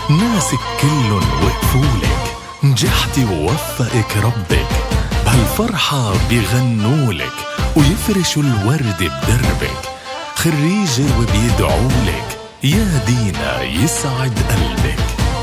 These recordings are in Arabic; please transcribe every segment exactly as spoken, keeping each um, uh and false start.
ناسك كلن وقفولك، نجحتي ووفقك ربك، بهالفرحة بيغنولك ويفرشوا الورد بدربك، خريجة وبيدعولك يا دينا يسعد قلبك.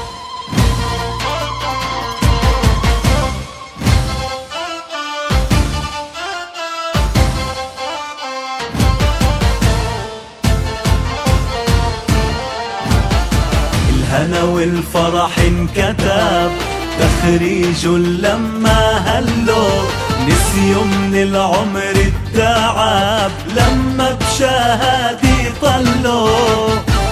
الهنا والفرح انكتب تخريج لما هلو، نسيوا من العمر التعب لما بشهادي طلوا،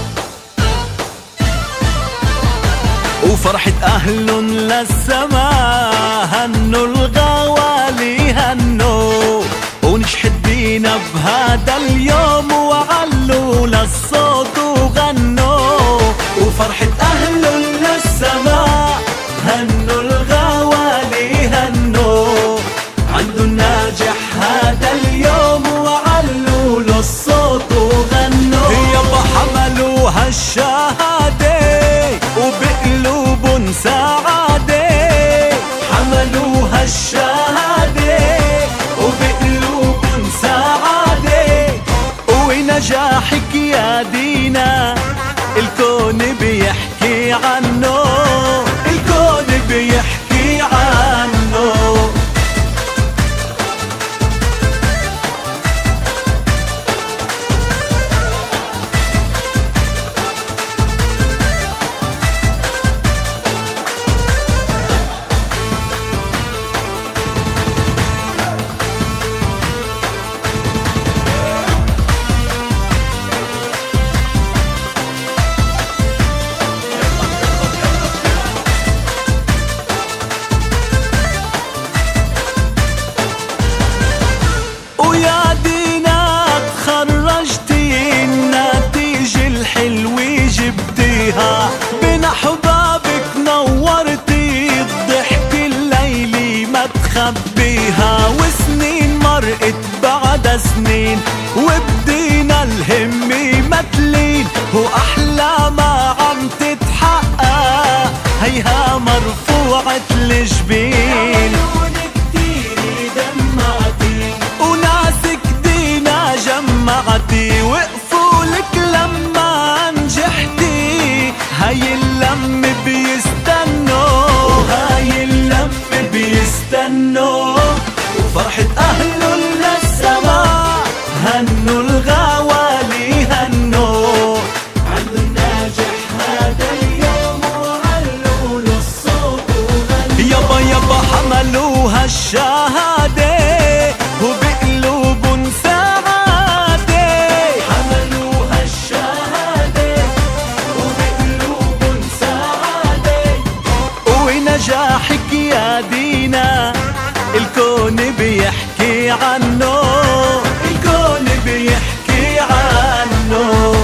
وفرحة أهل للسما هنوا الغوالي هنوا، ونجحت بينا بهذا اليوم وعلوا للصوت وغنوا، وفرحة أهل للسما هنوا الغوالي هنوا، عنده الناجح هذا اليوم وعلوا للصوت وغنوا، يابا حملوا هالشهادة وبقلوبن سعادة، حملوا هالشهادة وبقلوبن سعادة، ونجاحك يا دينا الكون بيحكي عنه، الكون بيحكي عنه. بين حبابك نورتي الضحك الليلي ما تخبيها، وسنين مرقت بعد سنين وبدينا الهمة متلين، وأحلامها عم تتحقق هيها مرفوعة الجبين، وناسك دينا جمعتي وقفولك لما نجحتي، هاي اللم بيستنوا هاي اللم بيستنوا، وفرحة أهل للسما هنوا الغوالي هنوا، عنده الناجح هذا اليوم وعلوا للصوت وغنوا، يابا يابا حملوا هالشهادة وبقلوبن سعادة، حملوا هالشهادة وبقلوبن سعادة، ونجاحك يا دينا الكون بيحكي عنه، الكون بيحكي عنه.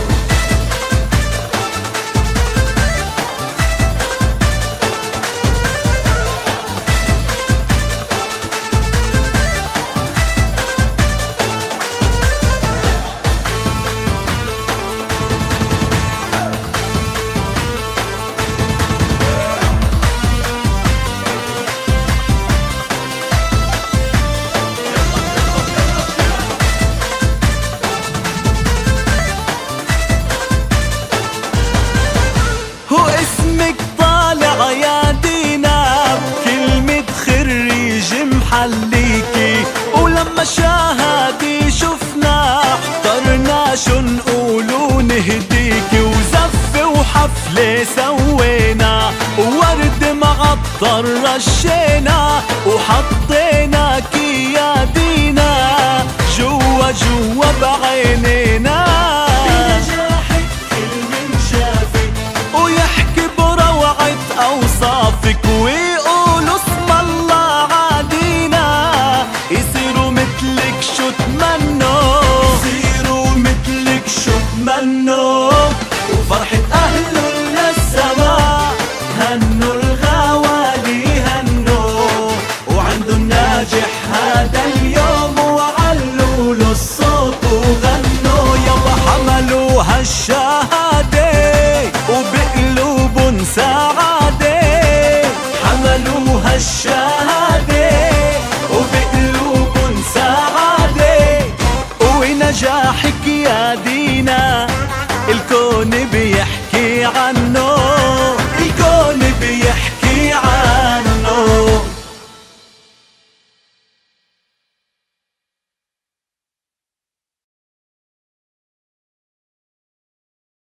واسمك طالع يا دينا بكلمة خريج محليكي، ولما شاهدي شفنا احترنا شو نقول ونهديكي، وزفة وحفلة سوينا وورد معطر رشينا، وحطيناكي يا دينا جوا جوا بعينينا، بنجاحك كل من شافك ويحكي بروعة أوصافك، ويقولوا اسم الله عادينا، يصيروا مثلك شو تمنوا يصيروا مثلك شو تمنوا، وفرحة أهل للسما هنوا الغوالي هنوا، وعنده الناجح هذا اليوم وعلوا له الصوت وغنوا. بيحكي عنه